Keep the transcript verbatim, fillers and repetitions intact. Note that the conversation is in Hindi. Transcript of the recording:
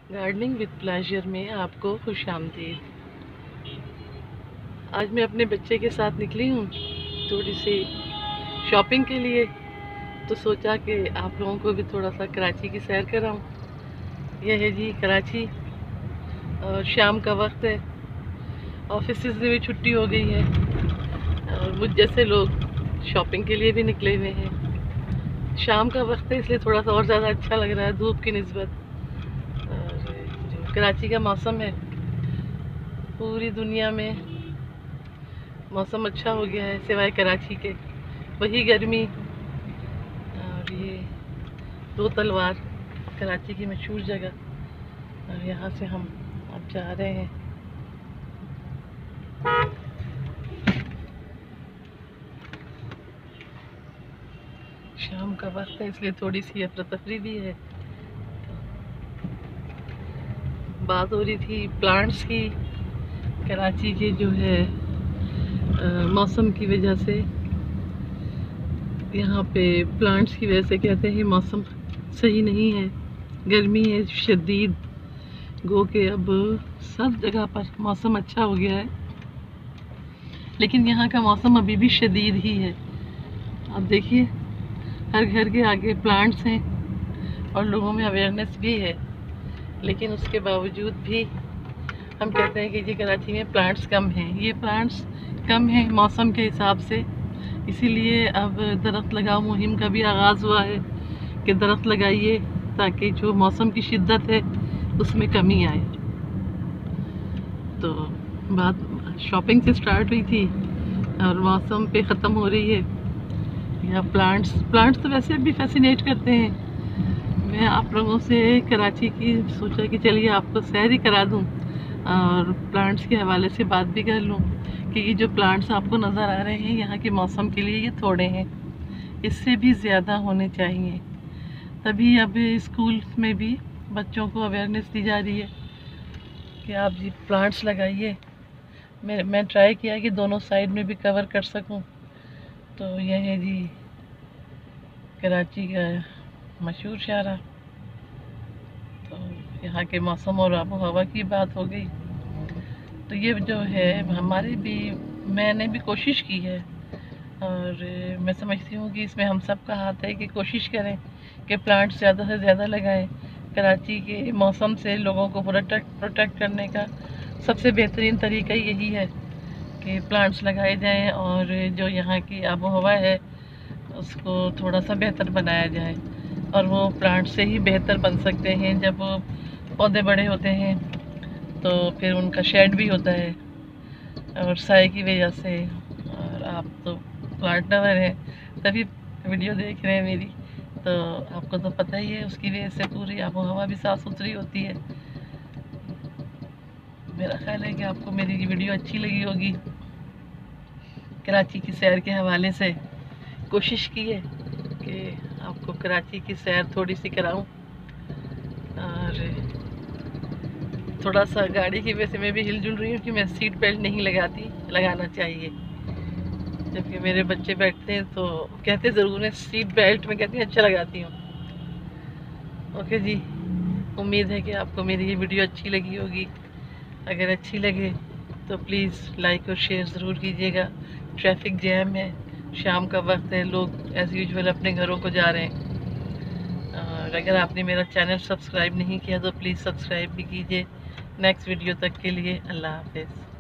गार्डनिंग विद प्लेजर में आपको खुश आमदीद। आज मैं अपने बच्चे के साथ निकली हूँ थोड़ी सी शॉपिंग के लिए, तो सोचा कि आप लोगों को भी थोड़ा सा कराची की सैर कराऊँ। यह है जी कराची, और शाम का वक्त है, ऑफिस में भी छुट्टी हो गई है और मुझ जैसे लोग शॉपिंग के लिए भी निकले हुए हैं। शाम का वक्त है इसलिए थोड़ा सा और ज़्यादा अच्छा लग रहा है धूप की निस्बत। कराची का मौसम है, पूरी दुनिया में मौसम अच्छा हो गया है सिवाय कराची के, वही गर्मी। और ये दो तलवार कराची की मशहूर जगह, और यहाँ से हम अब जा रहे हैं। शाम का वक्त है इसलिए थोड़ी सी अफरा तफरी भी है। बात हो रही थी प्लांट्स की, कराची के जो है मौसम की वजह से, यहाँ पे प्लांट्स की वजह से कहते हैं मौसम सही नहीं है, गर्मी है शदीद। गो के अब सब जगह पर मौसम अच्छा हो गया है, लेकिन यहाँ का मौसम अभी भी शदीद ही है। आप देखिए हर घर के आगे प्लांट्स हैं और लोगों में अवेयरनेस भी है, लेकिन उसके बावजूद भी हम कहते हैं कि जी कराची में प्लांट्स कम हैं। ये प्लांट्स कम हैं मौसम के हिसाब से, इसीलिए अब दरख्त लगाओ मुहिम का भी आगाज़ हुआ है कि दरख्त लगाइए ताकि जो मौसम की शिद्दत है उसमें कमी आए। तो बात शॉपिंग से स्टार्ट हुई थी और मौसम पे ख़त्म हो रही है। यहाँ प्लांट्स प्लांट्स तो वैसे भी फैसिनेट करते हैं। मैं आप लोगों से कराची की सोचा कि चलिए आपको सैर ही करा दूँ और प्लांट्स के हवाले से बात भी कर लूँ कि ये जो प्लांट्स आपको नज़र आ रहे हैं यहाँ के मौसम के लिए ये थोड़े हैं, इससे भी ज़्यादा होने चाहिए। तभी अब स्कूल में भी बच्चों को अवेयरनेस दी जा रही है कि आप जी प्लांट्स लगाइए। मैं मैं ट्राई किया कि दोनों साइड में भी कवर कर सकूं। तो यह है जी कराची का मशहूर शारा। तो यहाँ के मौसम और आबो हवा की बात हो गई, तो ये जो है हमारी भी, मैंने भी कोशिश की है और मैं समझती हूँ कि इसमें हम सब का हाथ है कि कोशिश करें कि प्लांट्स ज़्यादा से ज़्यादा लगाएं। कराची के मौसम से लोगों को प्रोटेक्ट प्रोटेक्ट करने का सबसे बेहतरीन तरीका यही है कि प्लांट्स लगाए जाएं और जो यहाँ की आबो हवा है उसको थोड़ा सा बेहतर बनाया जाए। और वो प्लांट से ही बेहतर बन सकते हैं। जब वो पौधे बड़े होते हैं तो फिर उनका शेड भी होता है और साए की वजह से। और आप तो प्लांट लवर हैं तभी वीडियो देख रहे हैं मेरी, तो आपको तो पता ही है उसकी वजह से पूरी आबो हवा भी साफ़ सुथरी होती है। मेरा ख्याल है कि आपको मेरी ये वीडियो अच्छी लगी होगी। कराची की सैर के हवाले से कोशिश की है कि आपको कराची की सैर थोड़ी सी कराऊं, और थोड़ा सा गाड़ी की वजह से मैं भी हिलजुल रही हूँ कि मैं सीट बेल्ट नहीं लगाती, लगाना चाहिए। जबकि मेरे बच्चे बैठते हैं तो कहते ज़रूर हैं सीट बेल्ट, में कहती हैं अच्छा लगाती हूँ। ओके जी, उम्मीद है कि आपको मेरी ये वीडियो अच्छी लगी होगी। अगर अच्छी लगे तो प्लीज़ लाइक और शेयर ज़रूर कीजिएगा। ट्रैफिक जैम है, शाम का वक्त है, लोग एज़ यूजुअल अपने घरों को जा रहे हैं। और अगर आपने मेरा चैनल सब्सक्राइब नहीं किया तो प्लीज़ सब्सक्राइब भी कीजिए। नेक्स्ट वीडियो तक के लिए अल्लाह हाफ़िज़।